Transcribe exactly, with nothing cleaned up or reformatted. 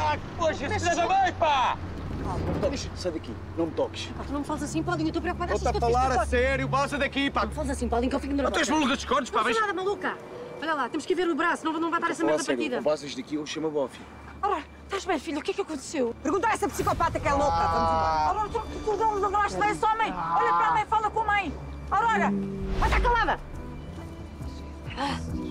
Ah, poxa, se da bem, pá! Não me toques, sai daqui, não me toques. Pá, tu não me falas assim, Paulinho, eu estou preocupada. Estou-te a falar a sério, vaza daqui, pá. Não me falas assim, Paulinho, que eu fico nervosa. Tu és maluca de cornos, pá, Não mas... sou nada maluca. Olha lá, temos que ir ver o braço, não, não vai dar essa merda partida. Não vazas daqui, eu chamo a Bofi. Ora, estás bem, filho, o que é que aconteceu? Pergunta a essa psicopata que é louca. Vamos embora. Ora, tu, tu, tu não lembraste desse homem? Olha para a mãe, fala com a mãe. Ora, ora, vai estar calada. Ah.